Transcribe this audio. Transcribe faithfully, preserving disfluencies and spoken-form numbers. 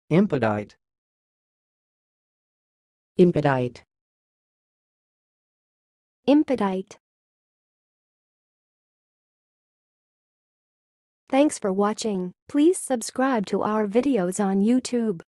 impedite, impedite, impedite. Thanks for watching. Please subscribe to our videos on YouTube.